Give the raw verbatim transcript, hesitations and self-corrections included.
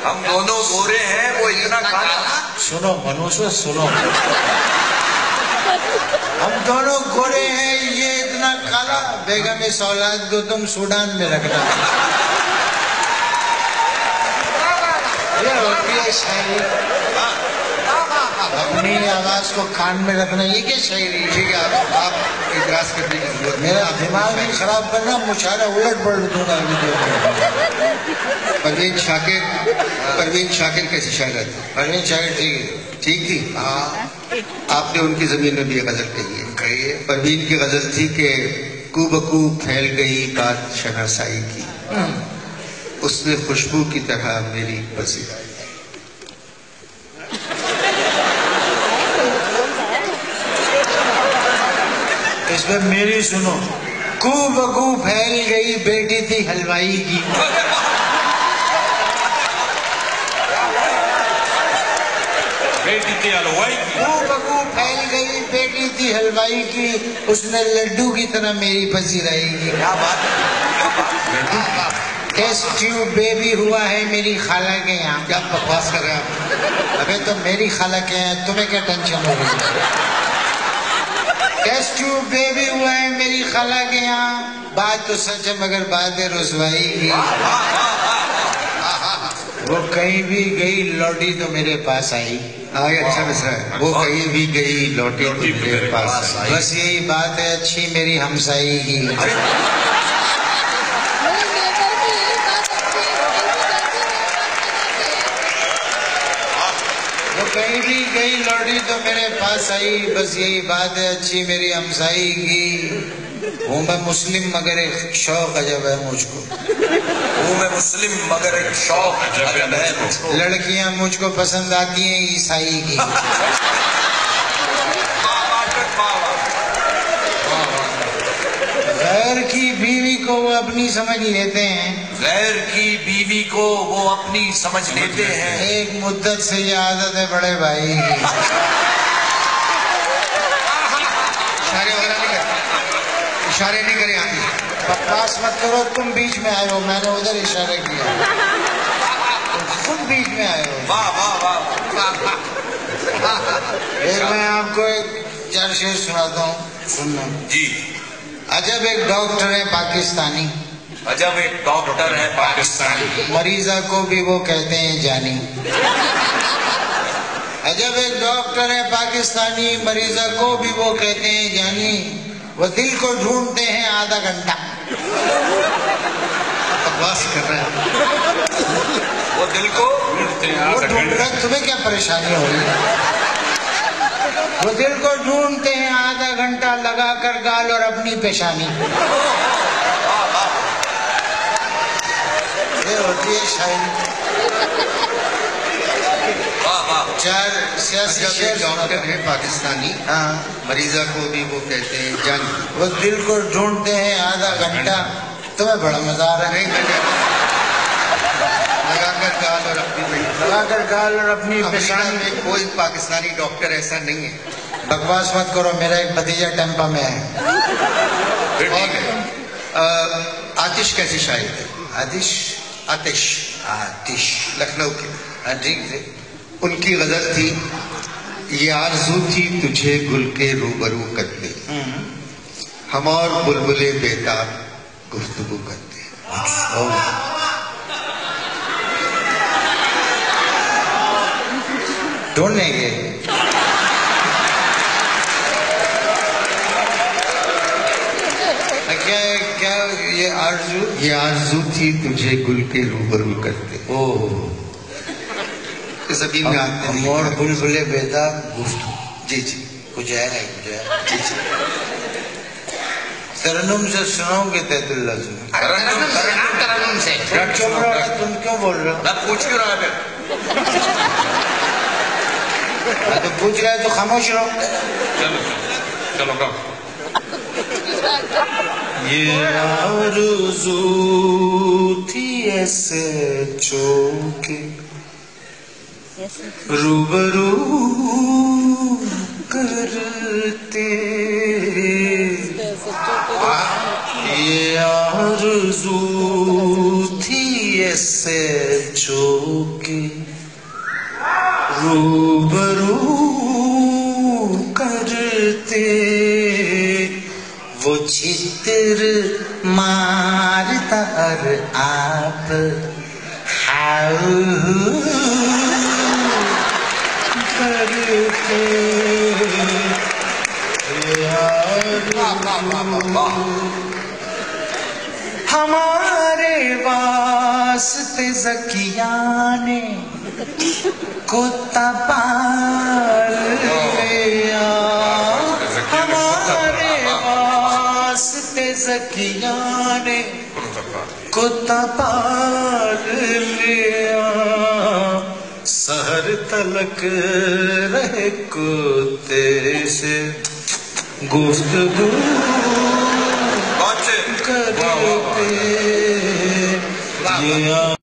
हम दोनों गोरे हैं, वो इतना काला। सुनो मनुष्य सुनो, हम दोनों गोरे हैं, ये इतना काला। बेगम इस औलाद को तुम सूडान में रखना। ये होती है शायरी, अपनी आवाज को कान में रखना। ये क्या शायरी? ठीक है, आप, आप इतराज करने की जरूरत। मेरा दिमाग नहीं खराब करना, मुशायरा उलट पलट दूंगा वीडियो। परवीन शाकिर, परवीन शाकिर कैसी शायरा थी? परवीन शाकिर ठीक ठीक थी। हाँ, आपने उनकी जमीन में भी गजल कही है। कही है। परवीन की गजल थी कि कूबकू फैल गई बात शनासाई की, उसने खुशबू की तरह मेरी बसी। इसमें मेरी सुनो, कू बकू फैल गई बेटी थी हलवाई की, बेटी थी हलवाई की। कू बकू फैल गई बेटी थी हलवाई की, उसने लड्डू की तरह मेरी फंसी रहेगी। क्या बात है? टेस्ट ट्यूब बेबी हुआ है मेरी खाला के यहाँ। क्या बकवास कर रहे हैं आप? अबे तो मेरी खाला के यहाँ, तुम्हें क्या टेंशन हो रही है? टेस्ट ट्यूब बेबी हुआ है मेरी खाला के यहाँ, बात तो सच है मगर बात है रुसवाई की। वो कहीं भी गई लौटी तो मेरे पास आई। हाँ, ये अच्छा मिसरा है। वो कहीं भी गई लौटी तो मेरे पास आई। बस यही बात है अच्छी मेरी हमसाई की। वो कहीं भी गई लौटी तो मेरे पास आई, बस यही बात है अच्छी मेरी हमसाई की। हूँ मैं मुस्लिम मगर एक शौक अजब है मुझको, हूँ मैं मुस्लिम मगर एक शौक अजब है मुझको। लड़कियां मुझको पसंद आती हैं ईसाई की। गैर की बीवी को वो अपनी समझ लेते हैं, गैर की बीवी को वो अपनी समझ लेते हैं। एक मुद्दत से ये आदत है बड़े भाई की। इशारे वगैरह नहीं करते, इशारे नहीं करे आती। बकवास मत करो, तुम बीच में आए हो, मैंने उधर इशारा किया, तुम बीच में आए हो। वाह वाह वाह। एक मैं आपको एक चार शेर सुनाता हूँ, सुनना जी। अजब एक डॉक्टर है पाकिस्तानी, अजब एक डॉक्टर है पाकिस्तानी, मरीजा को भी वो कहते हैं जानी। अजब एक डॉक्टर है पाकिस्तानी, मरीजा को भी वो कहते हैं जानी। वो दिल को ढूंढते हैं आधा घंटा। बकवास कर रहे हैं। वो दिल को ढूंढते हैं वो आधा ढूंढ घंटा। रहे, तुम्हें क्या परेशानी हो रही है? वो दिल को ढूंढते हैं आधा घंटा, लगा कर गाल और अपनी पेशानी। ये होती है शायरी। चार सियासी शेर डॉक्टर है पाकिस्तानी, हाँ, मरीजा को भी वो कहते हैं जानी। वो दिल को ढूंढते हैं आधा घंटा। तुम्हें बड़ा मजा आ रहा है। लगाकर गाल और अपनी लगाकर गाल और अपनी पेशानी में कोई पाकिस्तानी डॉक्टर ऐसा नहीं है। बकवास मत करो, मेरा एक भतीजा टेम्पा में है। फिर ठीक है। आ, आतिश कैसी शायर है? आतिश, आतिश आतिश लखनऊ की। हाँ, ठीक है। उनकी गजल थी, ये आरज़ू थी तुझे गुल के रूबरू करते, हम और बुलबुले बेताब गुफ्तगू करते। ढूंढने के क्या क्या ये आरज़ू, ये आरज़ू थी तुझे गुल के रूबरू करते। ओह, जमीन में आते नहीं। और बुलबुले बेताब गुफ्तगू। जी जी, कुछ है नहीं, कुछ है। तरन्नुम से सुनाओगे तैतुल्ला से? तरन्नुम तरन्नुम तरन्नुम से। चुप रहो, तुम क्यों बोल रहे हो? मैं पूछ क्यों रहा है? मैं तो पूछ रहा है तो खामोश रहो। चलो चलो गाओ। ये आरज़ू थी ऐसे चौके रूबरू करते, ये आरज़ू थी ऐसे सो के रूबरू करते वो चित्र मारता और आप हाउ करते हमारे वास्ते ज़किया ने कुत्ता पाल लिया, हमारे वास्ते ज़किया ने कुत्ता पाल लिया। सहर तलक रहे कुत्ते से गुफ्तगू करते ये